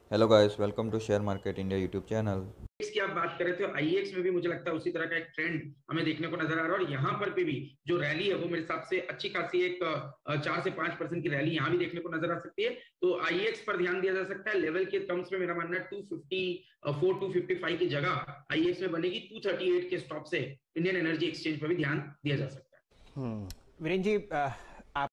Hello guys, welcome to share market India YouTube channel. की आप बात करें तो आईएक्स में भी मुझे लगता है उसी तरह का एक ट्रेंड हमें देखने को नजर आ रहा है और यहाँ पर भी जो रैली है वो मेरे हिसाब से अच्छी खासी एक 4 से 5% की रैली यहाँ भी देखने को नजर आ सकती है। तो आईएक्स पर ध्यान दिया जा सकता है। लेवल के टर्म्स में मेरा मानना है 254 255 की जगह आईएक्स में बनेगी 238 के स्टॉप से इंडियन एनर्जी एक्सचेंज पर भी ध्यान दिया जा सकता है। वीरेन जी,